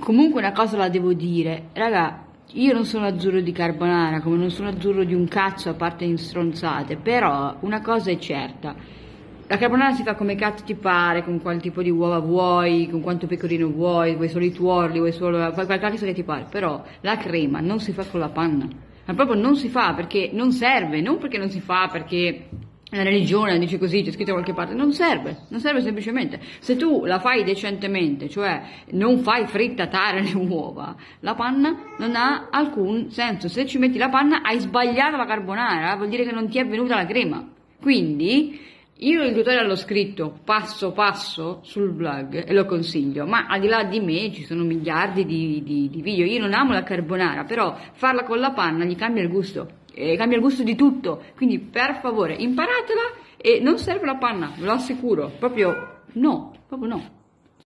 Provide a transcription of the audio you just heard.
Comunque una cosa la devo dire, raga, io non sono azzurro di carbonara, come non sono azzurro di un cazzo a parte in stronzate, però una cosa è certa, la carbonara si fa come cazzo ti pare, con quale tipo di uova vuoi, con quanto pecorino vuoi solo i tuorli, vuoi solo qualche cosa che ti pare, però la crema non si fa con la panna, ma proprio non si fa perché non serve, non perché non si fa, perché la religione dice così, c'è scritto da qualche parte, non serve semplicemente. Se tu la fai decentemente, cioè non fai frittatare le uova, la panna non ha alcun senso. Se ci metti la panna hai sbagliato la carbonara, vuol dire che non ti è venuta la crema. Quindi io il tutorial l'ho scritto passo passo sul blog e lo consiglio, ma al di là di me ci sono miliardi di video. Io non amo la carbonara, però farla con la panna gli cambia il gusto. Cambia il gusto di tutto, quindi per favore imparatela e non serve la panna, ve lo assicuro, proprio no.